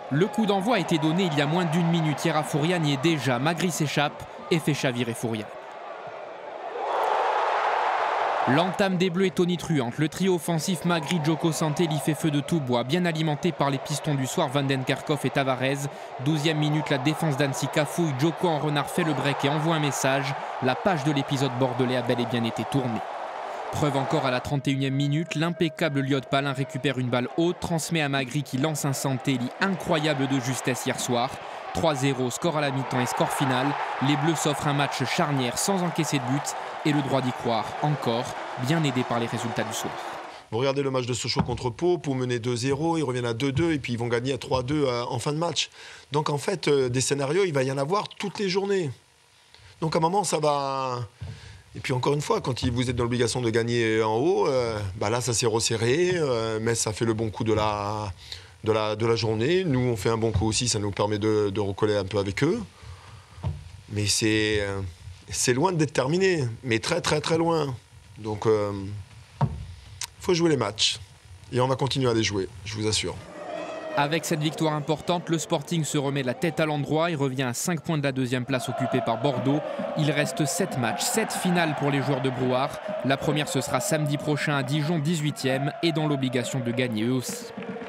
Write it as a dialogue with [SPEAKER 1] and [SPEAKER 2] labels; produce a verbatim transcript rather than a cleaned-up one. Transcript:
[SPEAKER 1] Le coup d'envoi a été donné il y a moins d'une minute hier à Fouriane et déjà Magri s'échappe et fait chavirer Fouriane. L'entame des Bleus est tonitruante. Le trio offensif Magri, Djoko Santé y fait feu de tout bois, bien alimenté par les pistons du soir Vandenkerkhoff et Tavares. douzième minute, la défense d'Annecy cafouille. Djoko en renard fait le break et envoie un message. La page de l'épisode bordelais a bel et bien été tournée. Preuve encore à la trente et unième minute, l'impeccable Lyot Palin récupère une balle haute, transmet à Magri qui lance un Santelli incroyable de justesse hier soir. trois zéro, score à la mi-temps et score final. Les Bleus s'offrent un match charnière sans encaisser de but et le droit d'y croire encore, bien aidé par les résultats du soir.
[SPEAKER 2] Vous regardez le match de Sochaux contre Pau, Pau menait deux zéro, ils reviennent à deux deux et puis ils vont gagner à trois deux en fin de match. Donc en fait, des scénarios, il va y en avoir toutes les journées. Donc à un moment, ça va... Et puis encore une fois, quand vous êtes dans l'obligation de gagner en haut, euh, bah là ça s'est resserré, euh, mais ça fait le bon coup de la, de, la, de la journée. Nous on fait un bon coup aussi, ça nous permet de, de recoller un peu avec eux. Mais c'est, euh, c'est loin d'être terminé, mais très très très loin. Donc il euh, faut jouer les matchs. Et on va continuer à les jouer, je vous assure.
[SPEAKER 1] Avec cette victoire importante, le Sporting se remet la tête à l'endroit et revient à cinq points de la deuxième place occupée par Bordeaux. Il reste sept matchs, sept finales pour les joueurs de Brouard. La première, ce sera samedi prochain à Dijon, dix-huitième, et dans l'obligation de gagner eux aussi.